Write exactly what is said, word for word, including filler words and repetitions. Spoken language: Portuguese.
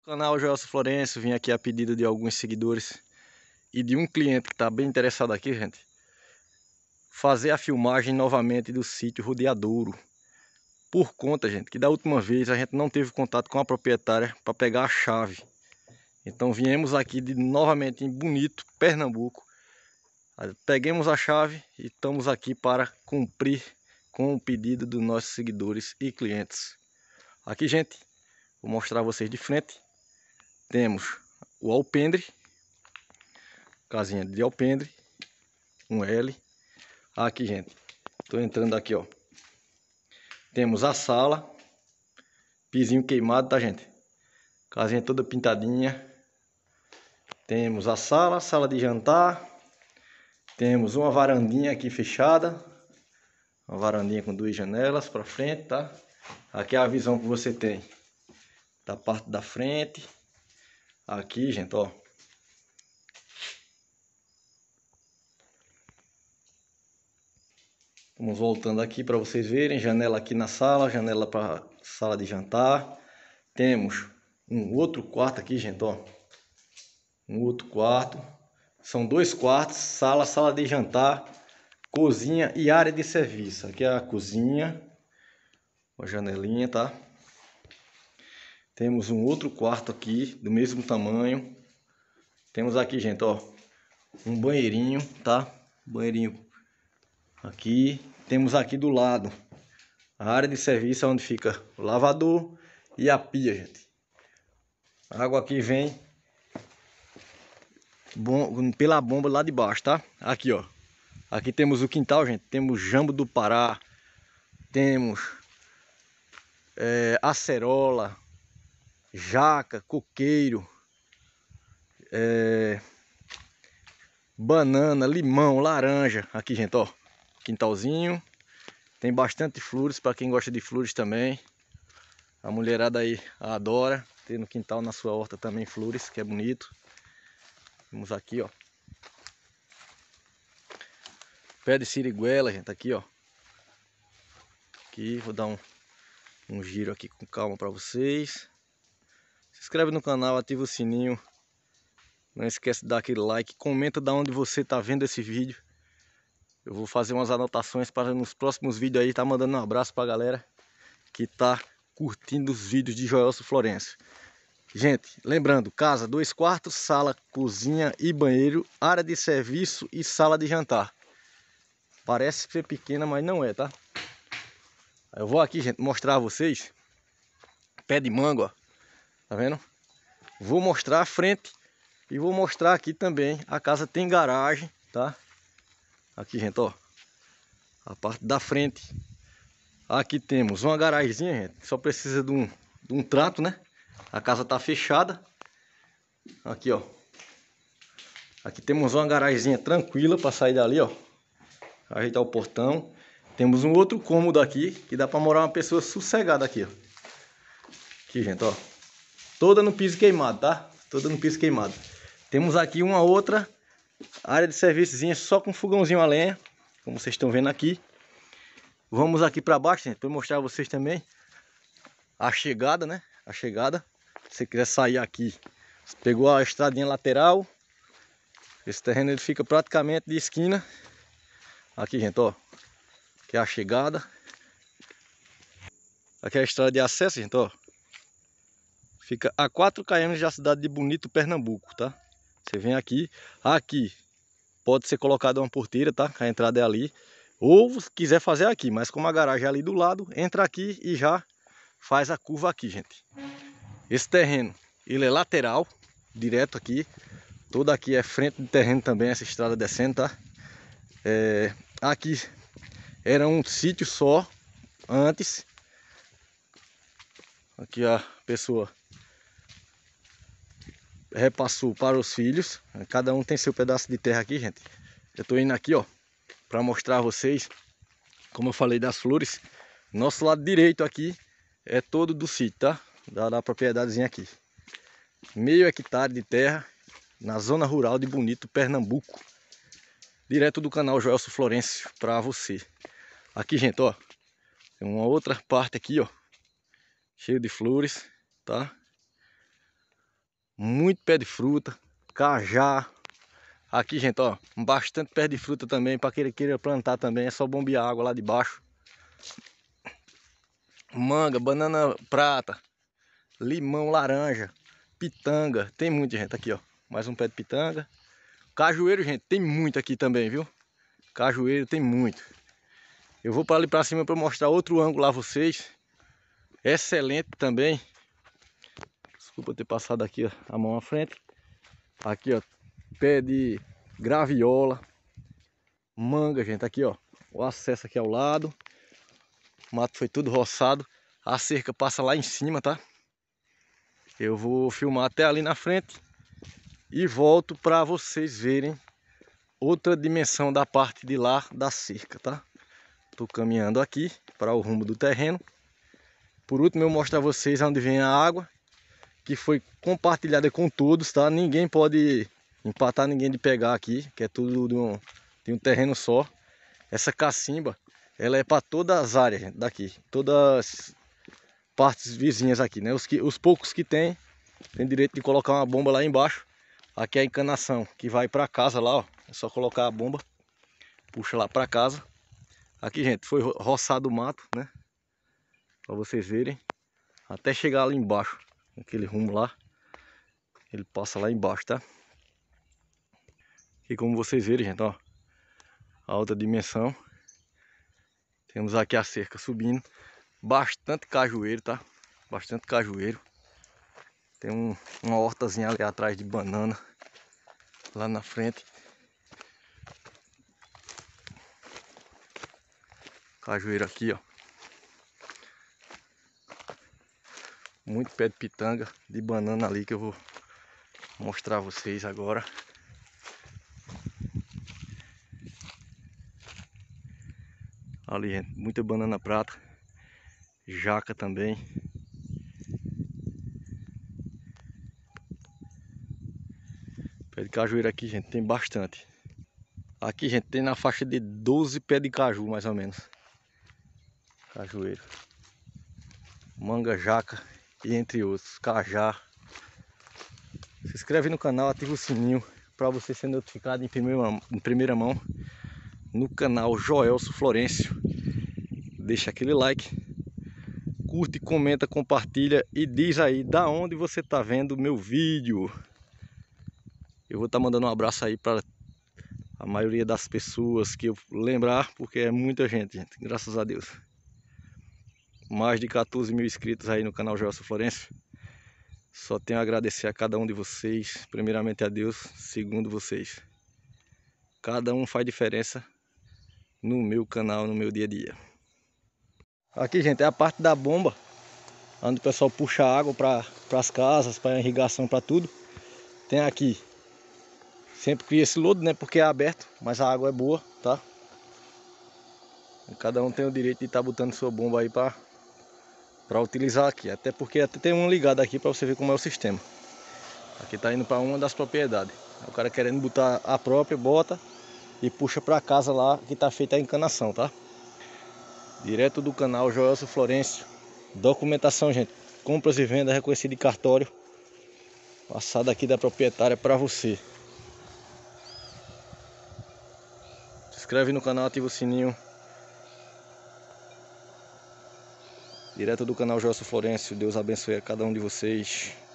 Canal Joelso Florencio, vim aqui a pedido de alguns seguidores e de um cliente que está bem interessado aqui, gente, fazer a filmagem novamente do sítio Rodeadouro. Por conta, gente, que da última vez a gente não teve contato com a proprietária para pegar a chave. Então viemos aqui de, novamente em Bonito, Pernambuco. Peguemos a chave e estamos aqui para cumprir com o pedido dos nossos seguidores e clientes. Aqui, gente, vou mostrar a vocês de frente. Temos o alpendre, casinha de alpendre, um L. Aqui, gente, estou entrando aqui, ó. Temos a sala, pisinho queimado, tá, gente? Casinha toda pintadinha. Temos a sala, sala de jantar. Temos uma varandinha aqui fechada. Uma varandinha com duas janelas para frente, tá? Aqui é a visão que você tem da parte da frente. Aqui, gente, ó. Vamos voltando aqui para vocês verem. Janela aqui na sala, janela para sala de jantar. Temos um outro quarto aqui, gente, ó. Um outro quarto. São dois quartos, sala, sala de jantar, cozinha e área de serviço. Aqui é a cozinha, uma janelinha, tá? Temos um outro quarto aqui, do mesmo tamanho. Temos aqui, gente, ó, um banheirinho, tá? Banheirinho aqui. Temos aqui do lado a área de serviço, onde fica o lavador e a pia, gente. A água aqui vem bom, pela bomba lá de baixo, tá? Aqui, ó. Aqui temos o quintal, gente. Temos jambo do Pará. Temos é, acerola, jaca, coqueiro, é, banana, limão, laranja. Aqui, gente, ó, quintalzinho. Tem bastante flores para quem gosta de flores também. A mulherada aí adora ter no quintal, na sua horta também, flores, que é bonito. Vamos aqui, ó, pé de siriguela, gente, aqui, ó. Aqui, vou dar um, um giro aqui com calma para vocês. Se inscreve no canal, ativa o sininho. Não esquece de dar aquele like. Comenta de onde você está vendo esse vídeo. Eu vou fazer umas anotações para nos próximos vídeos aí tá mandando um abraço para a galera que tá curtindo os vídeos de Joelso Florencio. Gente, lembrando, casa, dois quartos, sala, cozinha e banheiro, área de serviço e sala de jantar. Parece ser pequena, mas não é, tá? Eu vou aqui, gente, mostrar a vocês pé de manga, ó. Tá vendo? Vou mostrar a frente e vou mostrar aqui também. A casa tem garagem, tá? Aqui, gente, ó, a parte da frente. Aqui temos uma garagemzinha, gente. Só precisa de um, de um trato, né? A casa tá fechada. Aqui, ó. Aqui temos uma garagemzinha tranquila para sair dali, ó. Ajeitar o portão. Temos um outro cômodo aqui que dá para morar uma pessoa sossegada aqui, ó. Aqui, gente, ó. Toda no piso queimado, tá? Toda no piso queimado. Temos aqui uma outra área de serviçozinha só com fogãozinho a lenha, como vocês estão vendo aqui. Vamos aqui para baixo, gente, para mostrar a vocês também a chegada, né? A chegada. Se você quiser sair aqui, você pegou a estradinha lateral. Esse terreno ele fica praticamente de esquina. Aqui, gente, ó. Aqui é a chegada. Aqui é a estrada de acesso, gente, ó. Fica a quatro quilômetros da cidade de Bonito, Pernambuco, tá? Você vem aqui. Aqui pode ser colocada uma porteira, tá? A entrada é ali. Ou se quiser fazer aqui, mas como a garagem é ali do lado, entra aqui e já faz a curva aqui, gente. Esse terreno, ele é lateral, direto aqui. Todo aqui é frente do terreno também, essa estrada descendo, tá? É, aqui era um sítio só antes. Aqui a pessoa repassou para os filhos. Cada um tem seu pedaço de terra aqui, gente. Eu tô indo aqui, ó, para mostrar a vocês, como eu falei das flores. Nosso lado direito aqui é todo do sítio, tá? Da, da propriedadezinha aqui. Meio hectare de terra na zona rural de Bonito, Pernambuco. Direto do canal Joelso Florencio para você. Aqui, gente, ó, tem uma outra parte aqui, ó, cheio de flores, tá? Muito pé de fruta, cajá. Aqui, gente, ó, bastante pé de fruta também, para quem queira plantar também, é só bombear água lá de baixo. Manga, banana prata, limão, laranja, pitanga, tem muito, gente, aqui, ó. Mais um pé de pitanga. Cajueiro, gente, tem muito aqui também, viu? Cajueiro tem muito. Eu vou para ali para cima para mostrar outro ângulo lá a vocês. Excelente também. Desculpa ter passado aqui, ó, a mão à frente. Aqui, ó, pé de graviola, manga, gente, aqui, ó, o acesso aqui ao lado. O mato foi tudo roçado. A cerca passa lá em cima, tá? Eu vou filmar até ali na frente e volto para vocês verem outra dimensão da parte de lá da cerca, tá? Tô caminhando aqui para o rumo do terreno. Por último, eu mostro a vocês onde vem a água, que foi compartilhada com todos, tá? Ninguém pode empatar ninguém de pegar aqui, que é tudo de um, de um terreno só. Essa cacimba, ela é para todas as áreas, gente, daqui, todas as partes vizinhas aqui, né? Os, que, os poucos que tem, tem direito de colocar uma bomba lá embaixo. Aqui é a encanação que vai para casa lá, ó. É só colocar a bomba, puxa lá para casa. Aqui, gente, foi roçado o mato, né? Para vocês verem, até chegar ali embaixo, aquele rumo lá, ele passa lá embaixo, tá? E como vocês verem, gente, ó, a alta dimensão. Temos aqui a cerca subindo, bastante cajueiro, tá? Bastante cajueiro. Tem um, uma hortazinha ali atrás de banana, lá na frente. Cajueiro aqui, ó. Muito pé de pitanga, de banana ali que eu vou mostrar a vocês agora. Ali, gente, muita banana prata, jaca também. Pé de cajueiro aqui, gente, tem bastante. Aqui, gente, tem na faixa de doze pés de caju, mais ou menos. Cajueiro. Manga, jaca e entre outros, cajá. Se inscreve no canal, ativa o sininho para você ser notificado em primeira, em primeira mão no canal Joelso Florencio. Deixa aquele like, curte, comenta, compartilha e diz aí da onde você está vendo o meu vídeo. Eu vou estar tá mandando um abraço aí para a maioria das pessoas que eu lembrar, porque é muita gente, gente, graças a Deus. Mais de quatorze mil inscritos aí no canal Joelso Florencio. Só tenho a agradecer a cada um de vocês, primeiramente a Deus, segundo vocês. Cada um faz diferença no meu canal, no meu dia a dia. Aqui, gente, é a parte da bomba, onde o pessoal puxa água para as casas, para irrigação, para tudo. Tem aqui, sempre cria esse lodo, né, porque é aberto, mas a água é boa, tá? E cada um tem o direito de estar tá botando sua bomba aí para para utilizar aqui, até porque até tem uma ligada aqui para você ver como é o sistema. Aqui tá indo para uma das propriedades. O cara querendo botar a própria, bota e puxa para casa lá que tá feita a encanação, tá? Direto do canal Joelso Florencio. Documentação, gente, compras e vendas reconhecido de cartório. Passada aqui da proprietária para você. Se inscreve no canal, ativa o sininho. Direto do canal Joelso Florencio. Deus abençoe a cada um de vocês.